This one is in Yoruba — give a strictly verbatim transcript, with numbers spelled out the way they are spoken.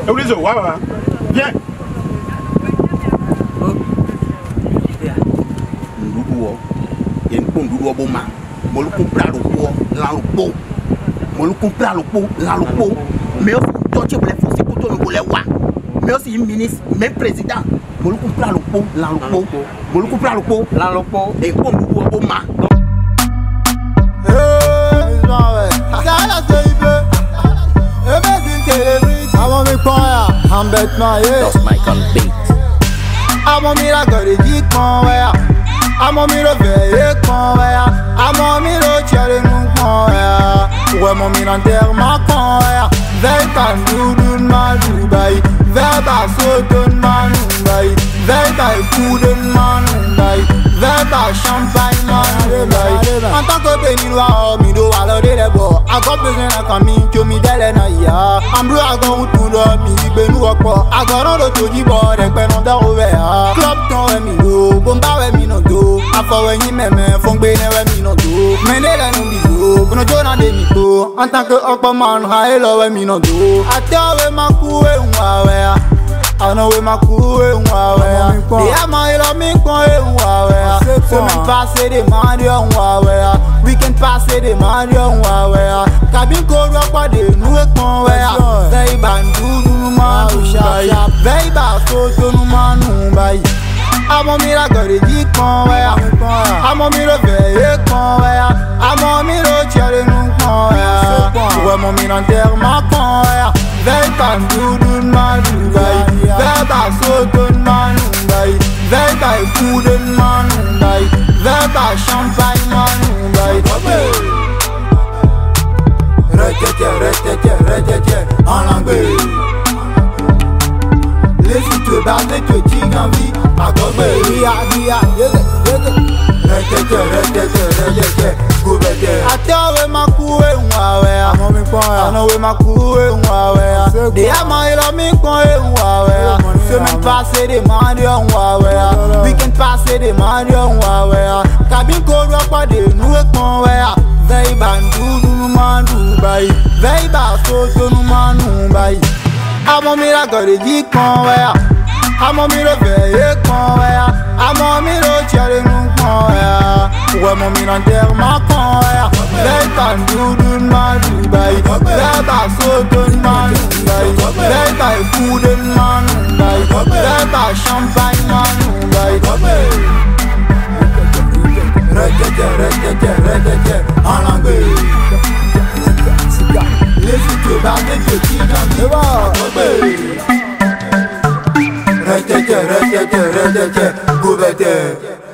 Eurizo, ouais, ouais. Viens. Ndoudou, il y a une pompe de Boma. Je vais comprer le pot, là le pot. Je vais comprer le pot, là le pot. Mais aussi, toi tu voulais forcer pour toi le volet. Mais aussi, ministre, même président. Je vais comprer le pot, là le pot. Je vais comprer le pot, là le pot. Et une pompe de Boma. I'm bet my yeah. That's Michael Beat. I'm on me la gore dit con ouais. I'm on me le veille con ouais. I'm on me le tirer nous con ouais. Ouais mon mi l'enterrement con ouais. Veille pas nous d'une mal Dubaï. Veille pas sauter de man Dubaï. Veille pas coup de man Dubaï. Veille pas champagne man Dubaï. En tant que béninois, mi doit aller les bords. Encore besoin de camille que mi délai na ya. I'm blue I go to the mi benu quoi. I got on the to the board and pen on the over. Club ton we mi do, bomba we mi no do. Afa we ni meme, fong bene we mi no do. Menela no bizo, kono jona de mi do. En tant que Aquaman, haelo we mi no do. Ata we maku we unwa we. I know we maku we unwa we. Yeah man, you love me kon we unwa we. So me passe de man yo unwa we. We can pass de man yo unwa we. Kabin ko ro pa de nu e kon we. Say bandu nu man sharp sharp. Say ba so to nu man bay. Amo mi la gore di kon we. Amo mi lo veille kon we. Amo mi lo tirer nu kon we. Ouais mon mi l'enterrement kon we. Veille pas nous d'une man bay. Veille pas so to man bay. Veille pas coup de man bay. Veille pas champagne man bay. Retete, retete, retete, en langue. Laisse te battre, te dire en vie. A gobe, ria, ria, yede, yede. Retete, retete, retete, goubete. Ata we maku we unwa we. Amo mi kon ya. Ano we maku we unwa we. De ama ilo mi kon we unwa we. Se men passe de man yo unwa we. We can pass de man yo unwa we. Kabin ko ro pa de nu e kon we. Veille bandu nu man Dubai. Veille ba so to nu man Dubai. Amo mi la gore di kon we. Amo mi le veille kon we. Amo mi le tirer nous kon we. Ouais mon mi l'enterrement kon we. Veille bandu d'une man Dubai. Veille ba so to man Dubai. Veille ba coup de man Dubai. Veille ba champagne man Dubai. Retete, retete, retete, en langue. Laisse te battre, te dire en vie. Retete, retete, retete, goubete.